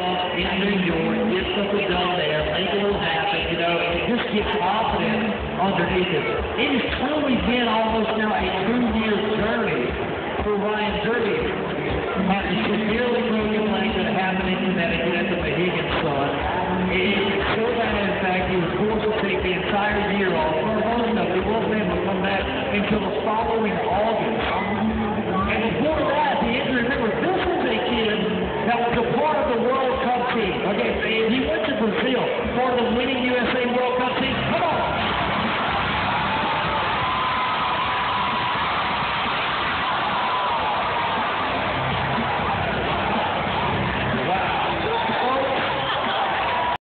up in New York, get something done there, make it all happen, and just get confident underneath it. It has truly been almost now a 2-year journey for Ryan Derby. A severely broken leg that happened in Connecticut at the Mohegan Sun. It's so bad, in fact, he was forced to take the entire year off. For most of it, he wasn't able to come back until the following August. And before that, the injury, remember, this is a kid that was a part of the World Cup team. Okay, he went to Brazil, part of the winning USA